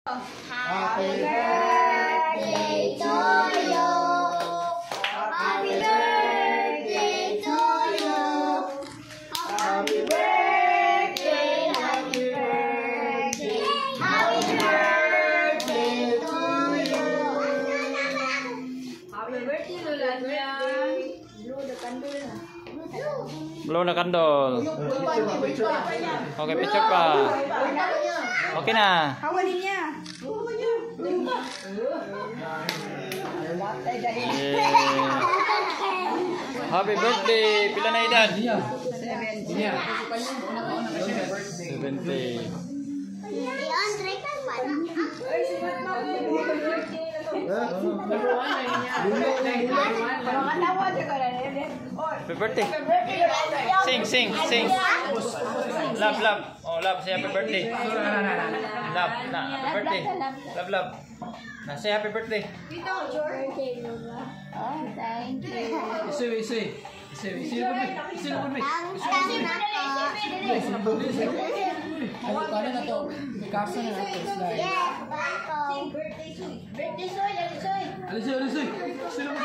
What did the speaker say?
Happy birthday to you. Happy birthday to you. Happy birthday, happy birthday. Happy birthday to you. Happy birthday, Lulanya. Blow the candle. Okay, picture pa. Okay na. Hawalin niya. Happy birthday. Pila na edad? 70. 70. Happy birthday. Sing. Love. Oh, love. Say happy birthday. Love. Happy birthday. Love. Now say happy birthday. Oh, thank you. Isi. Ano na to? May kapsa na natin. Birthday soy. Alisay.